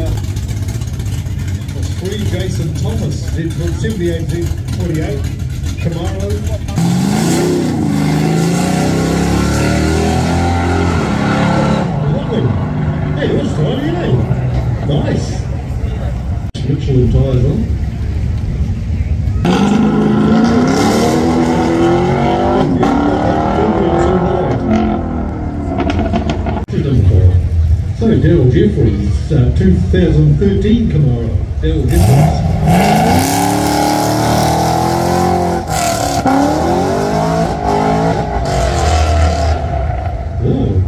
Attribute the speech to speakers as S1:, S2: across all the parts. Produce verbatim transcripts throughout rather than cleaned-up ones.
S1: uh, three Jason Thomas did from seventy-eight to forty-eight. Camaro. Lovely. Hey, it was tidy, isn't it? Nice. Michelin tyres on. So Daryl Jeffries, uh, two thousand thirteen Camaro. Daryl Jeffries. Oh.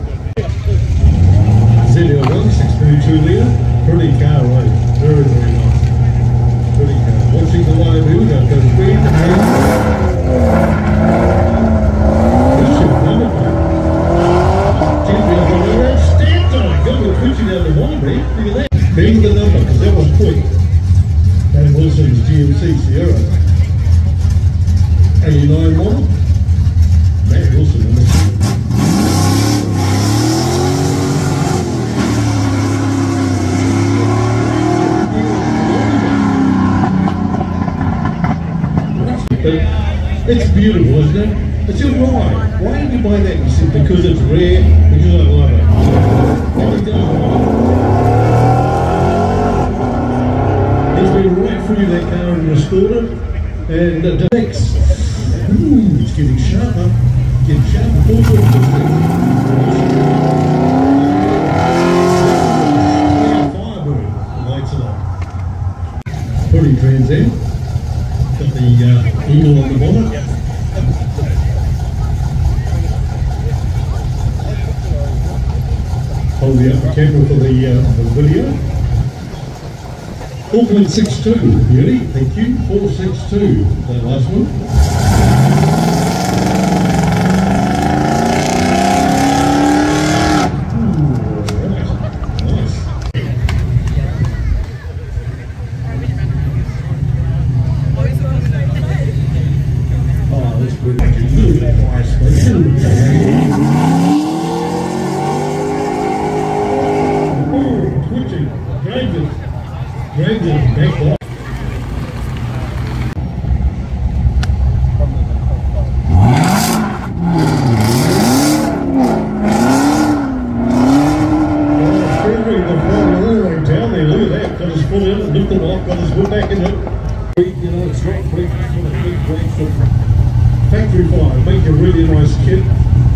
S1: Z L one six point two litre. Pretty car, right? Very, very nice. Pretty car. Watching the live view, that goes speed. This should run it, mate. Twitching out the wine, mate. Look at that. Being the number, because that was quick. That Wilson's G M C Sierra. eighty-nine model. Matt Wilson. But it's beautiful, isn't it? It's your why. Why did you buy that? You said because it's rare, because I love it. He's been right through that car and restored it, and uh, next, ooh, it's getting sharper, getting sharper. Fireburn, lights it up. Pretty Trans Am. Got the uh, eagle on the bonnet. Hold the upper camera for the, uh, the video. four point six two, beauty, thank you. four six two, that last one. Ooh, right. Nice. Oh, that's good. Look at that nice place. Greg did make that. Got his foot in it, lifted off, got his foot back in it. You know, it's not big, sort of big brakes of factory fire. Make a really nice kit.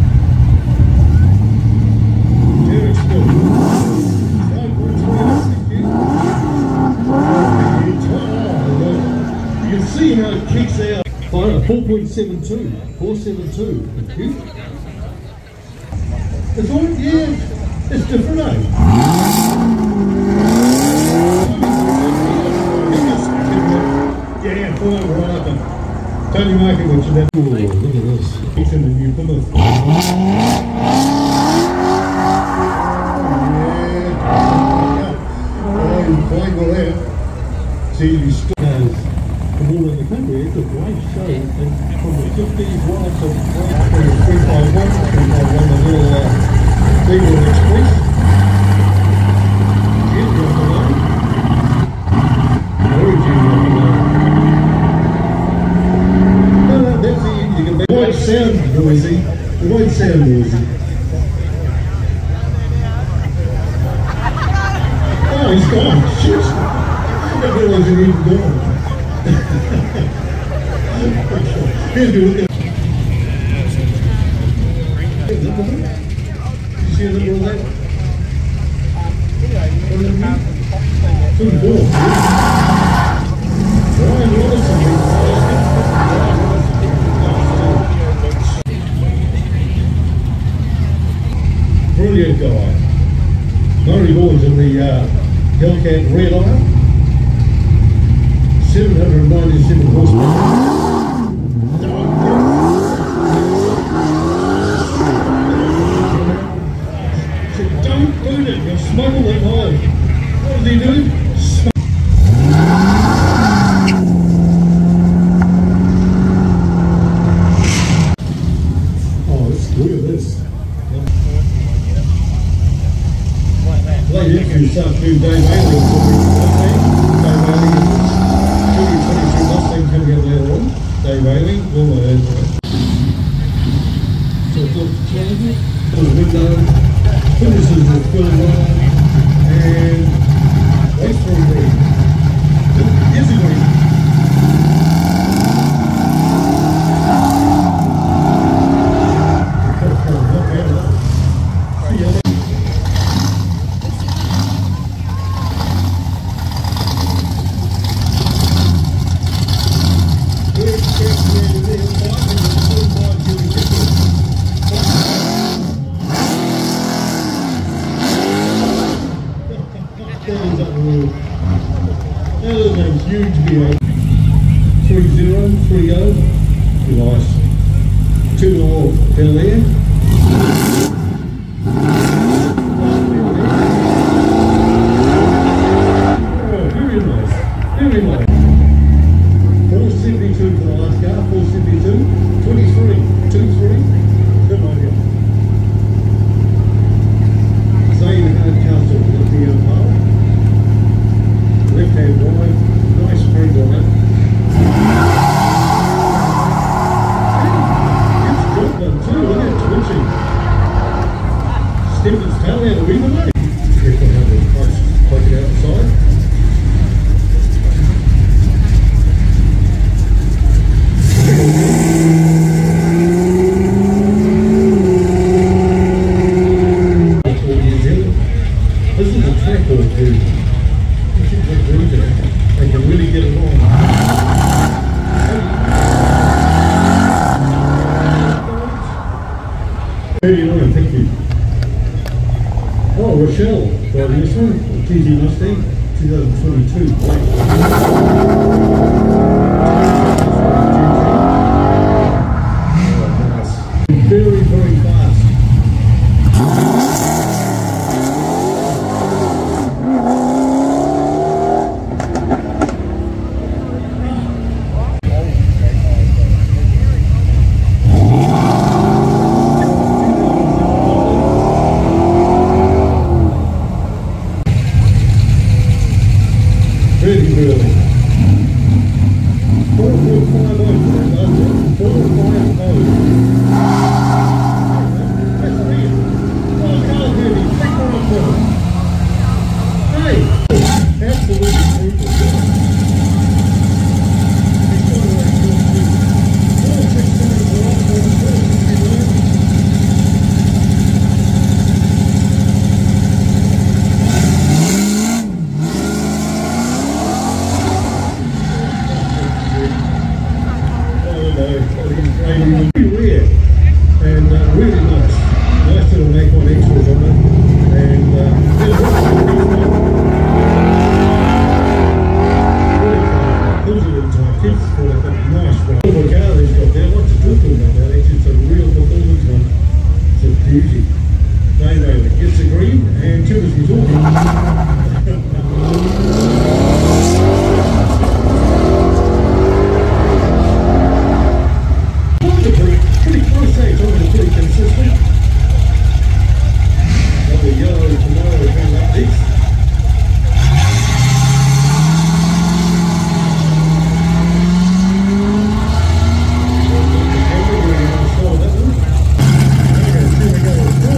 S1: Very still. You can see how it kicks out. four point seven two. four seven two. Thank you. It's all, yeah, it's different, eh? Yeah, pull it right up and Tony Markovich and that. Ooh, look at this. It's in the new Plymouth. Yeah. Oh, you playing with that. See, you still has from all in the country. It's a great show. And from the fifties, one up to the three five one, three five one, the little uh, Cleveland Express. It won't sound noisy. It won't sound noisy. Oh, he's gone. Shit. I didn't realize he was even gone. Here's good looking. Did you see a little of that? Good ball. Brian Lawson. Brilliant guy. Murray Boys in the uh, Hellcat Red Eye. seven hundred ninety-seven horsepower. So don't do it, you'll smuggle it home. What did he do? Oh, let's look at this. Late entry this afternoon, Dave Haley. Still wrong. And waits for a green. Here's a green. That is a huge V eight. three zero, three oh. Nice. two oh down there. Oh, very nice. Very nice. four seventy-two for the last car. four seventy-two. twenty-three. two three. Good idea. Zane Hardcastle with the power. Left hand drive, nice spring on it. It's got them too, isn't it? Twitching. Stepped its tail out of the window. Careful how the clutch plug it outside. This is a track or two. They can really get along. thirty-nine, thank you. Oh, Rochelle, driving this one, T G Mustang, twenty twenty-two, black. Oh, nice. Very, very fast. Really, really. four four five oh for that last one. four five oh. That's weird. Oh, God, really. Take one off for him. Hey! Absolutely brutal. Pretty rare and uh, really nice. Nice little Mac one extras on it. And uh, really pulls it in time, keeps it for it, but nice ride. All the car he's got there, lots to talk to about that. Actually, it's a real performance one. It's a beauty. No, no, it gets a green and Tibbers was talking. Pretty close, eh? It's already pretty consistent. Lovely yellow tomorrow coming up next. Okay, here we go.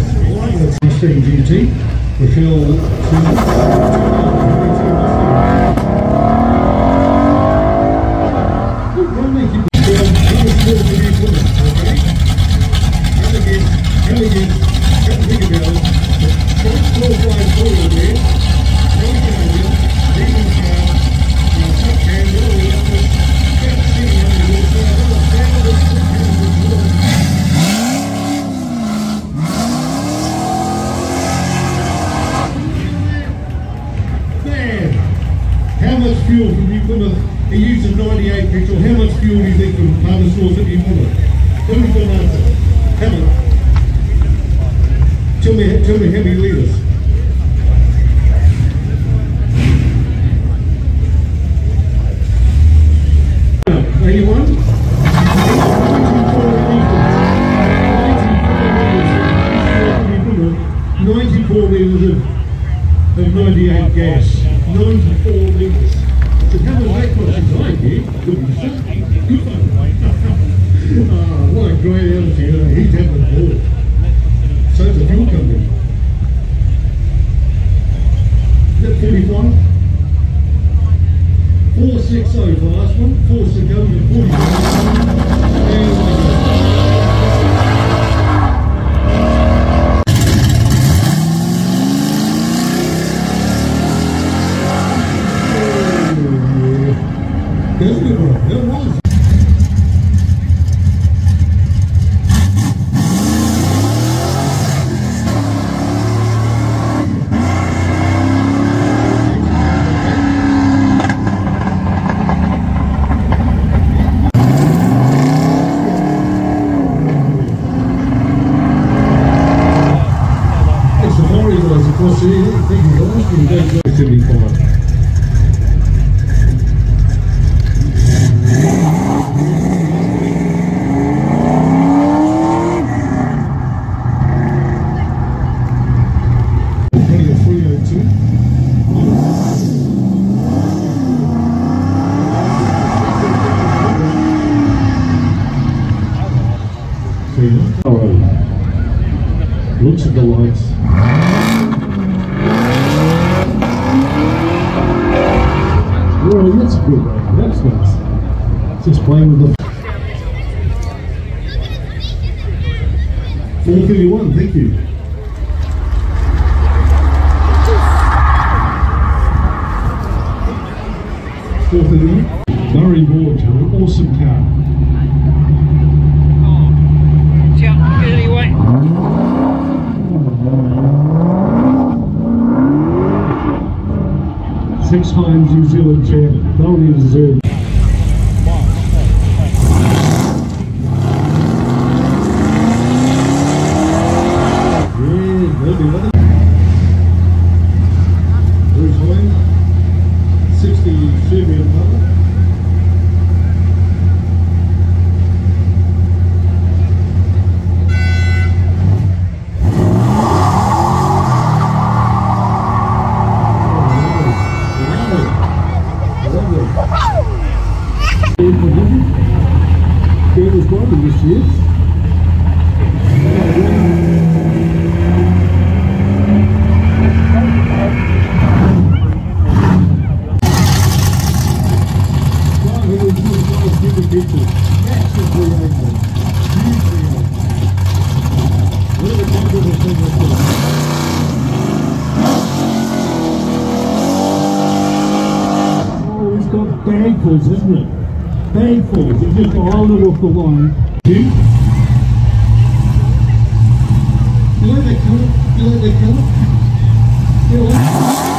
S1: Mustang G T, Michelle. How much fuel from New Plymouth? He used a ninety-eight petrol. How much fuel do you think from other source at New Plymouth? Who's going to answer? How much? Tell me, tell me how many litres. eighty-one? ninety-four litres of, of ninety-eight gas. ninety-four litres. So how much that cost you tonight here? Good one. Good one. Oh, what a great attitude. He's having a ball. So's the fuel company. Is that forty-five? four sixty for the last one. four sixty to forty-five. That's a good one. That was. It's the lorry guys across here. I think it's last one. They go seventy-five. Alright. Looks at the lights. Well, that's good. That's nice. Just playing with the four thirty-one, thank you. four thirty-one. Murray Board, an awesome car. Six times New Zealand champ, thoroughly deserved. Yeah, maybe another. Bruce Hoyne, sixty Serbian Papa. This year. Oh, he's got bagfuls, isn't it? Bagfuls, he's just rolled it off the line. You like that colour? You like that colour? You like